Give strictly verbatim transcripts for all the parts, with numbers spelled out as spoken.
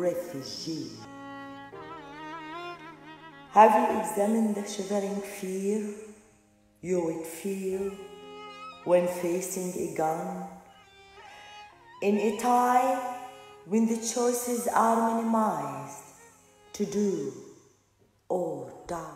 refugee. Have you examined the shivering fear you would feel when facing a gun? In a time when the choices are minimized to do or die.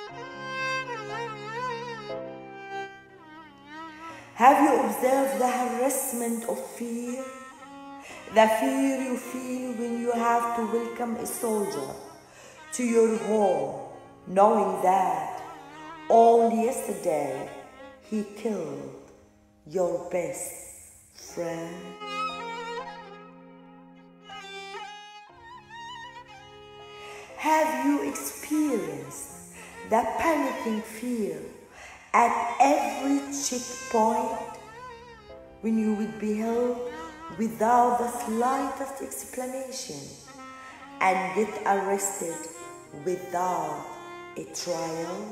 Have you observed the harassment of fear? The fear you feel when you have to welcome a soldier to your home, knowing that only yesterday he killed your best friend. Have you experienced the panicking fear at every checkpoint when you would be held without the slightest explanation and get arrested without a trial?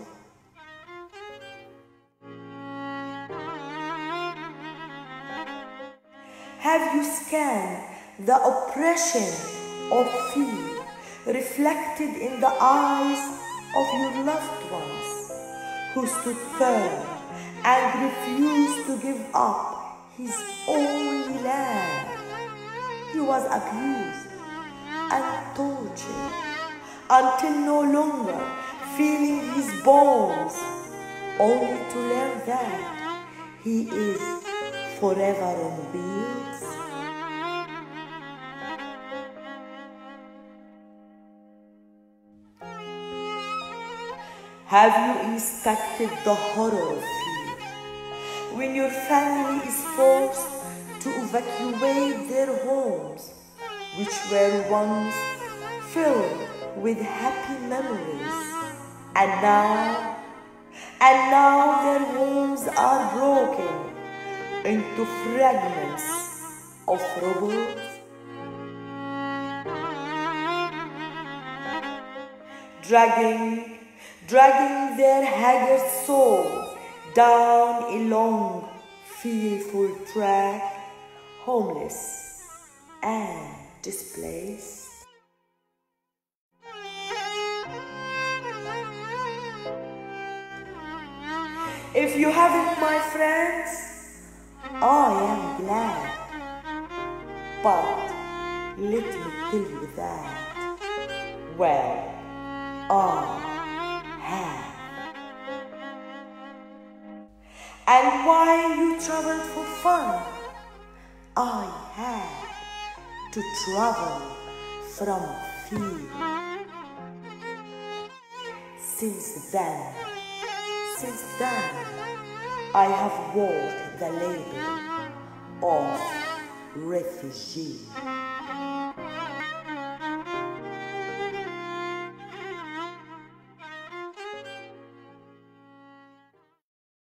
Have you scanned the oppression of fear reflected in the eyes of your loved ones who stood firm and refused to give up his only land? He was abused and tortured until no longer feeling his bones, only to learn that he is forever on wheels. Have you inspected the horror of fear when your family is forced to evacuate their homes, which were once filled with happy memories, and now, and now their homes are broken into fragments of rubble? Dragging dragging their haggard souls down a long, fearful track, homeless and displaced. If you haven't, my friends, I am glad, but let me tell you that, well, I have. And while you traveled for fun, I had to travel from fear. Since then, since then, I have walked the label of refugee.